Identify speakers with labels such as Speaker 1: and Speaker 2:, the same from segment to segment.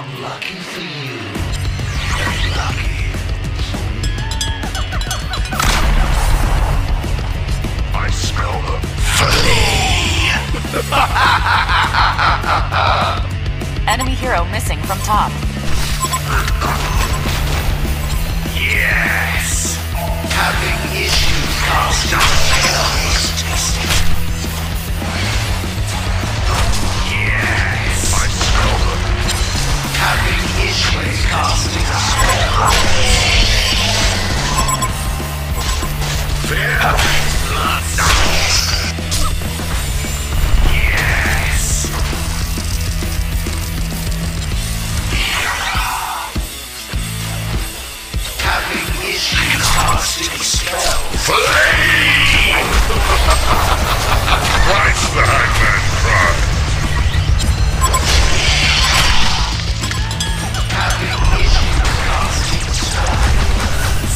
Speaker 1: Unlucky for you. Very lucky. I smell them. Flee!
Speaker 2: Enemy hero missing from top.
Speaker 1: Yes! Having issues casting spells. Yes! I smell them. Having issues casting spells. Fear blood. Yes! Having issues casting spells. Flame! Christ the Hangman cry. Having issues casting spells.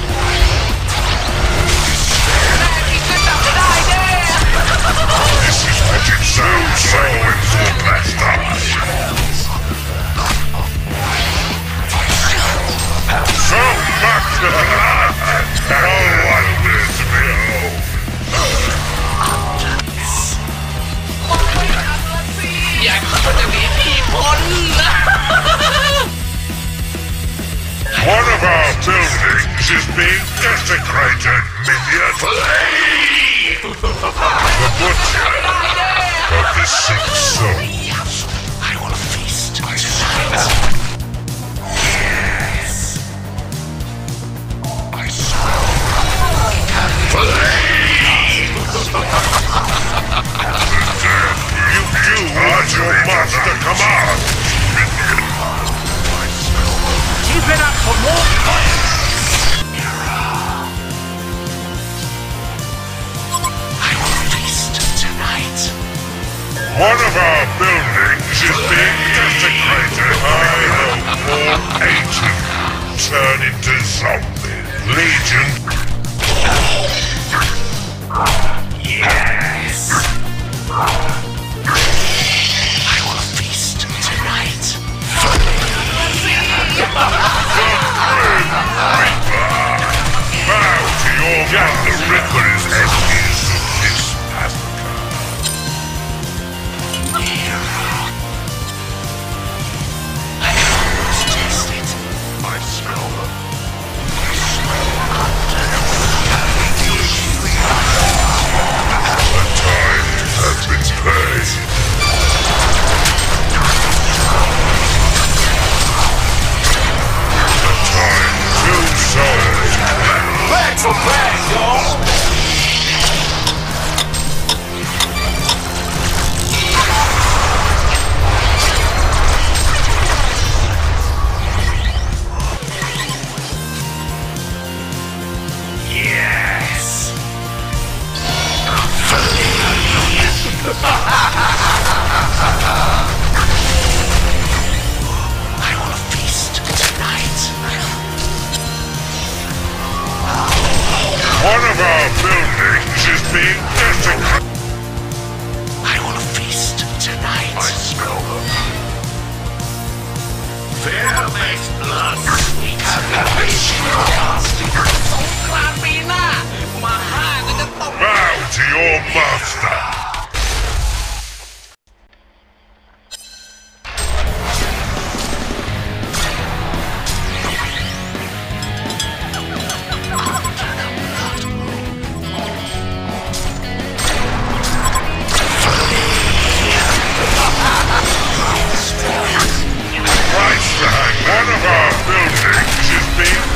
Speaker 1: This is what it sounds like when Thornblast dies. So much blood! No one will to behold. One of our buildings is being desecrated, minion. Flee! The butcher of the six souls. I want a feast tonight. Yes. I smell flame. You do what your master commands, minion. I smell
Speaker 3: Keep it up for more fire!
Speaker 1: I will feast tonight. One of our buildings is being desecrated. I hope all 80 turn into zombies. Legion. Yes. I will feast tonight. Bow to your Jack the Ripper's enemies of this massacre. I almost taste it. I smell them. I smell the time has been paid. Two souls.
Speaker 3: Back for back, y'all!
Speaker 1: Yes. I want a feast tonight. One of our buildings is being desecrated. I want a feast tonight. I smell them. Fear makes blood sweet. Bow to your master. One of our buildings is being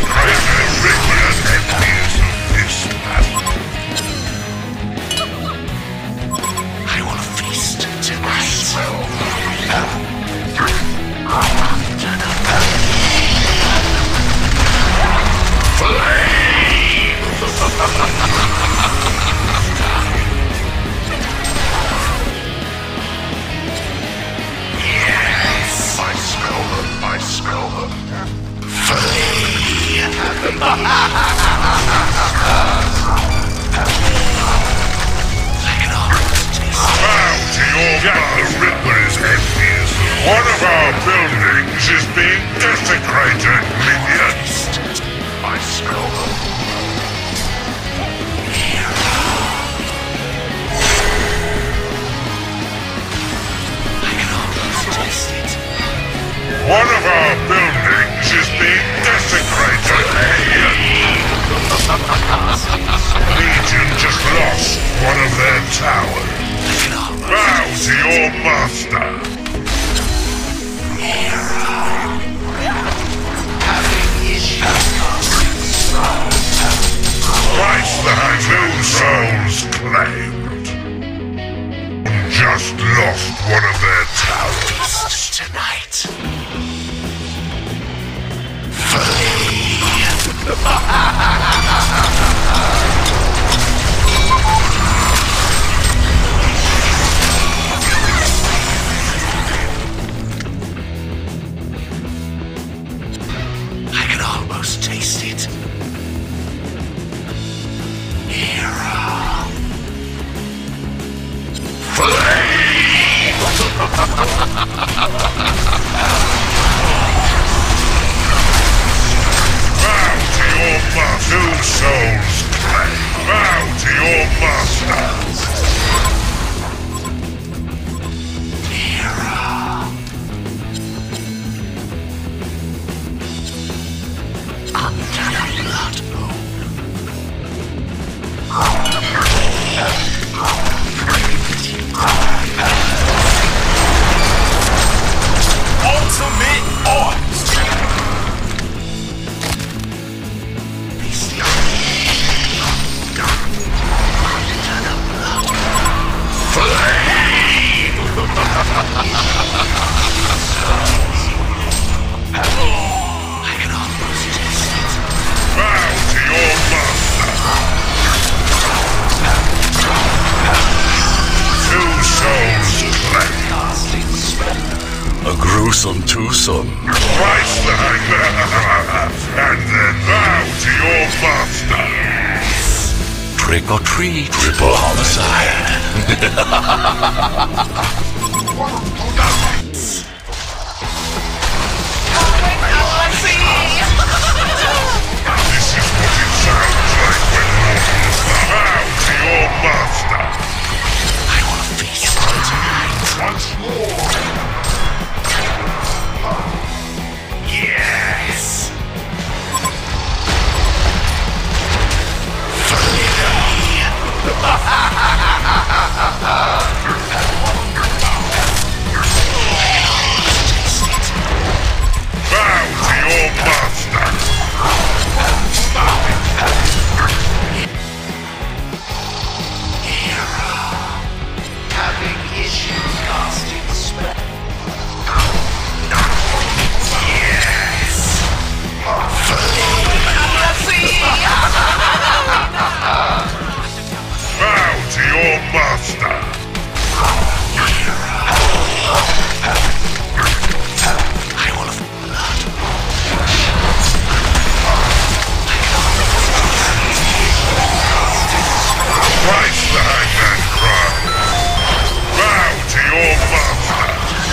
Speaker 1: desecrated. Rigorous enemies of this battle. being desecrated, minions!
Speaker 3: I smell them. I can almost taste it.
Speaker 1: One of our buildings is being desecrated, minions! Legion just lost one of their towers. Bow to your master! Twice the two souls claimed. Just lost one of their towers.
Speaker 3: Tonight. I can almost taste it.
Speaker 1: Two souls claim. Bow to your master.
Speaker 3: Ultimate odds. I can almost taste it.
Speaker 1: Bow to your master. Two souls claim.
Speaker 4: A gruesome twosome.
Speaker 1: Twice the and then bow to your master.
Speaker 4: Trick or treat. Triple homicide.
Speaker 1: This is what it sounds like when mortals bow to your master.
Speaker 3: I want to feast tonight.
Speaker 1: Once more.
Speaker 3: Yes.
Speaker 1: Bow to your master.
Speaker 3: Having issues casting spell.
Speaker 1: Bow to your master.
Speaker 3: I will have blood.
Speaker 1: Twice the hangman cry. Bow to your master.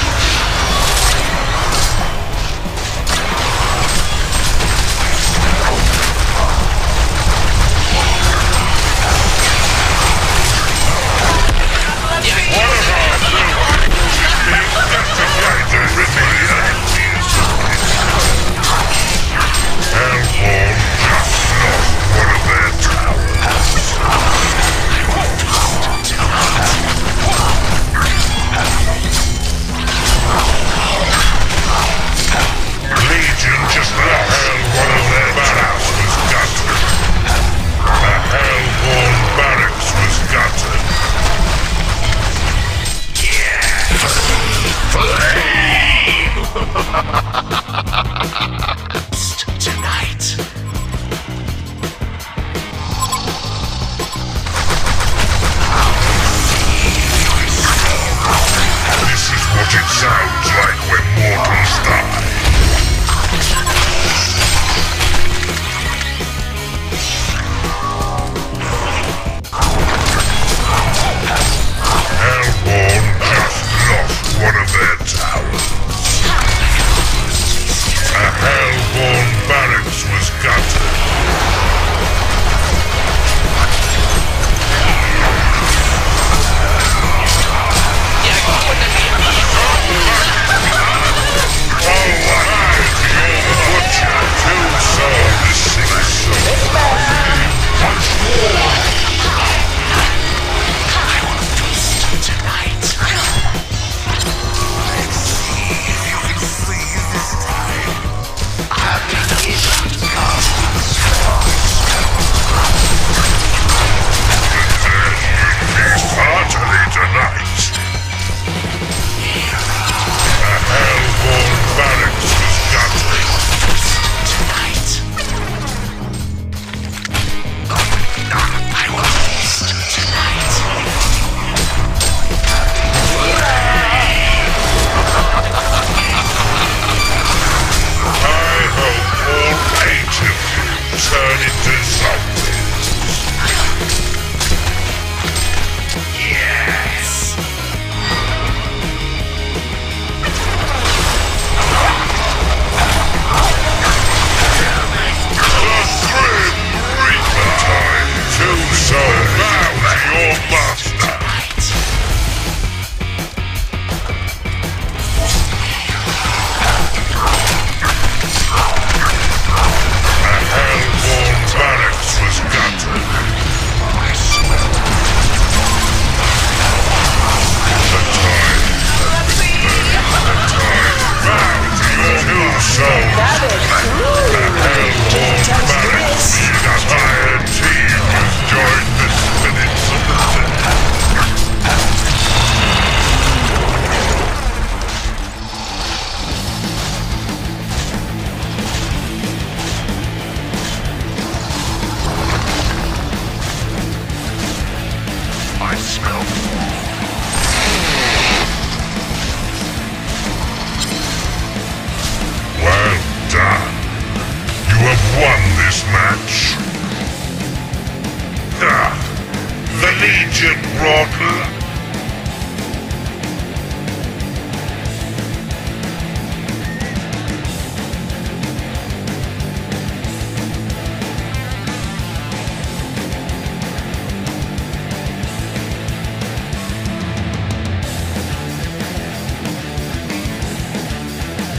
Speaker 1: One of our buildings is being desecrated, minions. Hellborn just lost one of their towers. Legion just lost one of their barracks was gutted. The Hellborn barracks was gutted.
Speaker 3: Tonight.
Speaker 1: This is what it sounds